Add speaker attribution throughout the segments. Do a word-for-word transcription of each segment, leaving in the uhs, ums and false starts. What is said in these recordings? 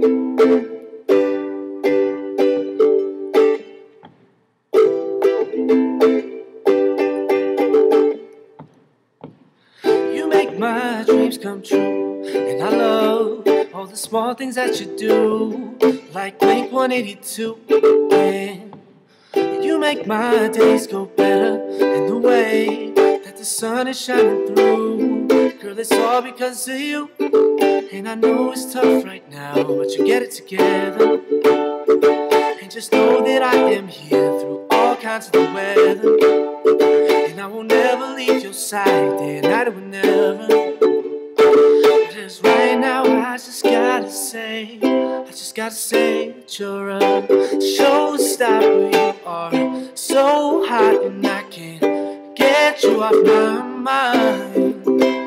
Speaker 1: You make my dreams come true, and I love all the small things that you do, like Blink one eighty-two. And you make my days go better in the way that the sun is shining through. Girl, it's all because of you, and I know it's tough right now, but you get it together. And just know that I am here through all kinds of the weather, and I will never leave your side, day and night or whenever. Just right now, I just gotta say, I just gotta say that you're a showstopper. You are so hot, and I can't get you off my mind.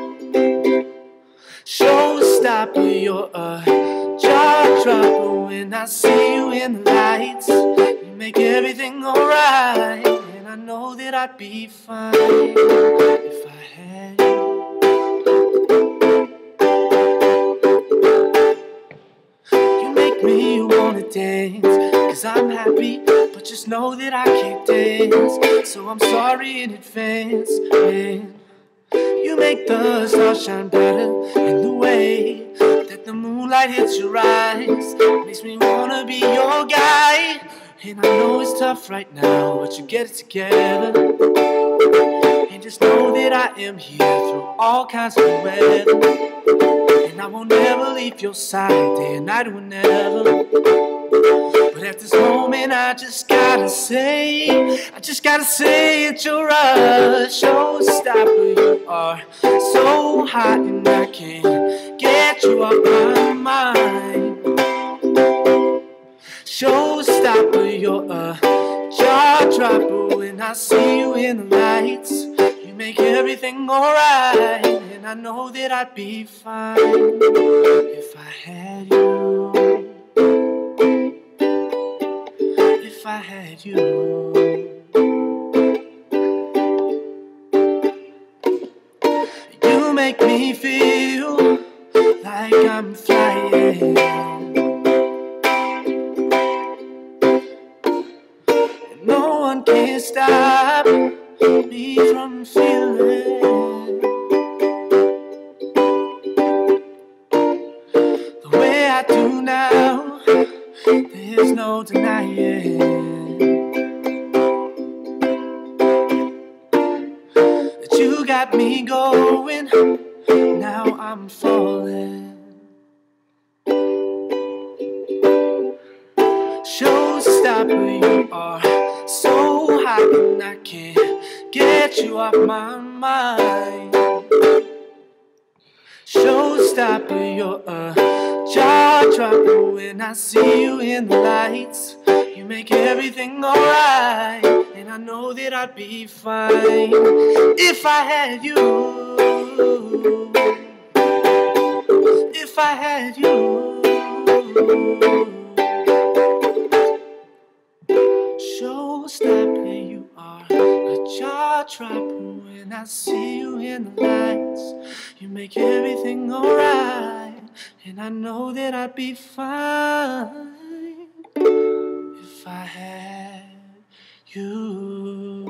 Speaker 1: Showstopper, you're a jaw dropper. When I see you in the lights, you make everything alright, and I know that I'd be fine if I had you. You make me wanna dance, cause I'm happy, but just know that I can't dance. So I'm sorry in advance, man. You make the stars shine brighter in the way that the moonlight hits your eyes. Makes me wanna be your guy. And I know it's tough right now, but you get it together. And just know that I am here through all kinds of weather, and I won't ever leave your side, day and night or whenever. But at this moment I just gotta say, I just gotta say that you're a showstopper. You are so hot, and I can't get you off my mind. Showstopper, you're a jaw dropper. When I see you in the lights, you make everything alright, and I know that I'd be fine if I had you. If I had you. You make me feel like I'm flying, and no one can stop me from feeling the way I do now. There's no denying that you got me going. Now I'm falling. Showstopper, you are so hot, and I can't get you off my mind. Showstopper, you're a jaw dropper. When I see you in the lights, you make everything alright, and I know that I'd be fine if I had you. If I had you. Showstopper, you are a jaw dropper. When I see you in the lights, you make everything alright, and I know that I'd be fine if I had you.